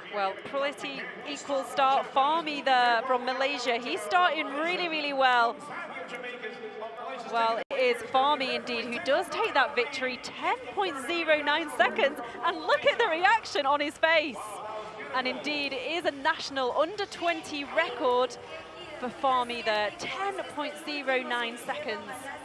Well, pretty equal start. Fahmi there from Malaysia. He's starting really, really well. Well, it is Fahmi indeed who does take that victory, 10.09 seconds. And look at the reaction on his face. And indeed, it is a national under-20 record for Fahmi there, 10.09 seconds.